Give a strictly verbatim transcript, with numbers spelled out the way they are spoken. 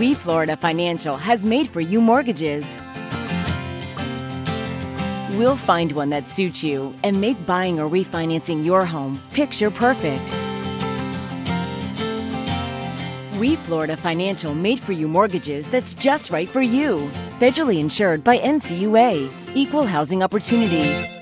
We Florida Financial has made for you mortgages. We'll find one that suits you and make buying or refinancing your home picture perfect. We Florida Financial made for you mortgages that's just right for you. Federally insured by N C U A, Equal Housing Opportunity.